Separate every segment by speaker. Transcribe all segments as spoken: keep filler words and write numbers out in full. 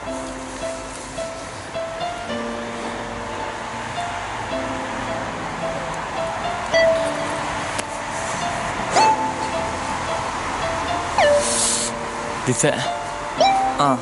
Speaker 1: Dice... Ah...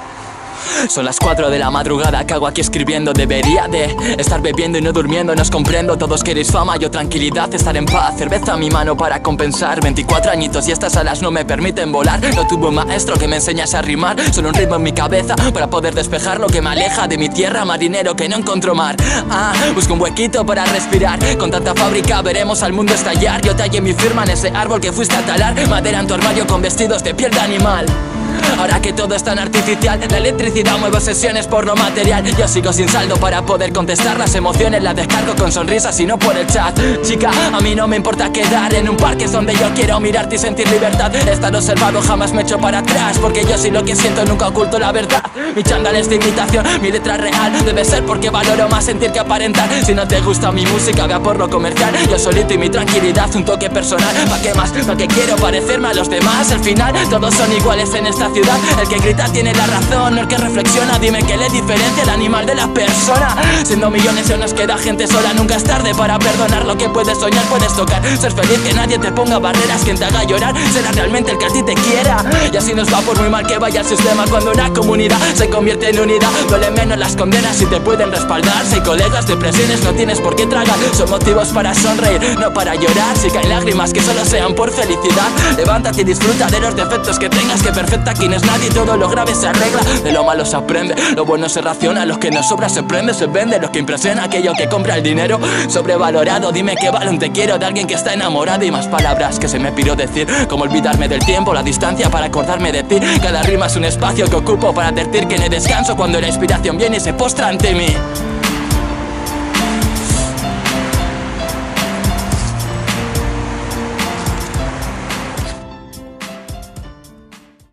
Speaker 1: Son las cuatro de la madrugada, ¿qué hago aquí escribiendo? Debería de estar bebiendo y no durmiendo, no os comprendo. Todos queréis fama, yo tranquilidad, estar en paz. Cerveza a mi mano para compensar. Veinticuatro añitos y estas alas no me permiten volar. No tuve un maestro que me enseñase a rimar, solo un ritmo en mi cabeza para poder despejar lo que me aleja de mi tierra. Marinero que no encuentro mar. Ah, busco un huequito para respirar. Con tanta fábrica veremos al mundo estallar. Yo tallé mi firma en ese árbol que fuiste a talar. Madera en tu armario con vestidos de piel de animal. Ahora que todo es tan artificial, la electricidad mueve sesiones por lo material. Yo sigo sin saldo para poder contestar. Las emociones las descargo con sonrisas y no por el chat. Chica, a mí no me importa quedar en un parque es donde yo quiero mirarte y sentir libertad. Estar observado jamás me echo para atrás, porque yo sí lo que siento, nunca oculto la verdad. Mi chándal es de imitación, mi letra real. Debe ser porque valoro más sentir que aparentar. Si no te gusta mi música, vea por lo comercial. Yo solito y mi tranquilidad, un toque personal. ¿Pa' qué más? ¿Pa' qué quiero parecerme a los demás? Al final, todos son iguales en esta ciudad. El que grita tiene la razón, no el que reflexiona. Dime qué le diferencia el animal de la persona. Siendo millones se nos queda gente sola. Nunca es tarde para perdonar lo que puedes soñar, puedes tocar. Ser feliz, que nadie te ponga barreras. Quien te haga llorar será realmente el que a ti te quiera. Y así nos va por muy mal que vaya el sistema. Cuando una comunidad se convierte en unidad, duele menos las condenas y te pueden respaldar. Si colegas, depresiones no tienes por qué tragar. Son motivos para sonreír, no para llorar. Si caen lágrimas que solo sean por felicidad, levántate y disfruta de los defectos que tengas. Que perfecta quien es nadie, todo lo grave se arregla. De lo malo se aprende, lo bueno se raciona. Los que nos sobra se prende, se vende. Los que impresiona, aquello que compra el dinero sobrevalorado. Dime qué vale un te quiero de alguien que está enamorado. Y más palabras que se me piró decir, como olvidarme del tiempo, la distancia para acordarme de ti. Cada rima es un espacio que ocupo para advertir que no descanso cuando la inspiración viene y se postra ante mí.